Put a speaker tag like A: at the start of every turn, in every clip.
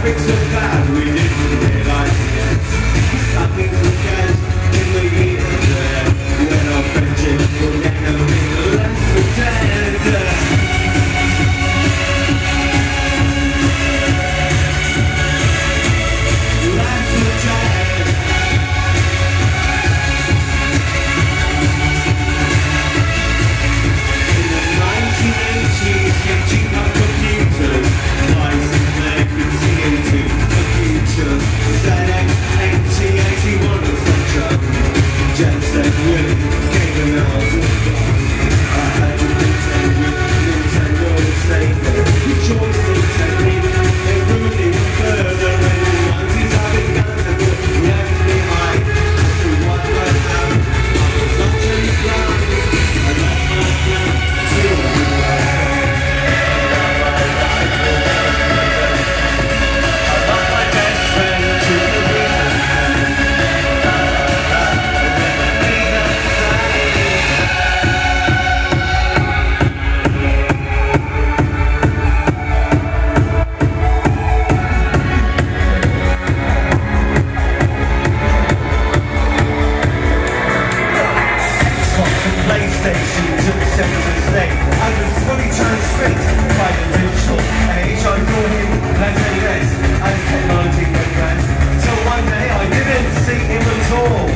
A: Something so bad we didn't realise it. Something so bad in the years there, when our friendship will never be less than dead. I was fully transfixed by the digital age. I thought him less and less as technology progressed, till one day I didn't see him at all.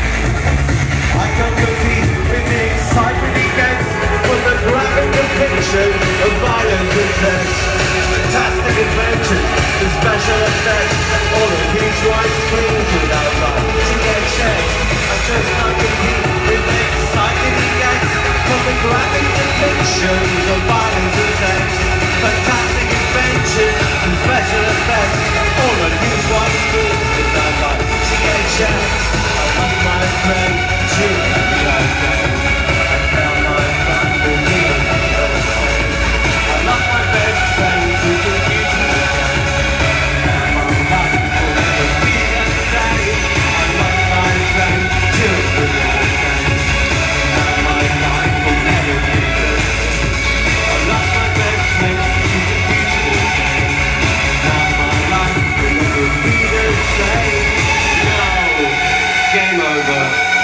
A: I can compete with the excitement he gets from the graphic depiction of violence and sex, fantastic adventures, the special effects, all of huge white screens without light to get checked. I just can't compete with the excitement he gets from the graphic depictions of violence and sex, fantastic adventures and special effects, all on huge white screens without light to get checked. I lost my friend to the old game. I found my fun for me the same. I lost my best friend to the computer again. Now my life will never be the same. I lost my friend to the old game. Now my life will never be the same. I lost my best friend to the computer again. Now my life will never be the same. No, game over.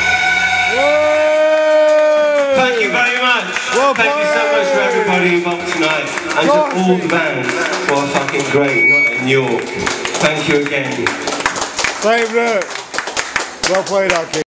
A: Thank you very much. Thank you so much for everybody involved tonight, and to all the bands who are fucking great night in York. Thank you again.
B: Same look. Well played, our kid.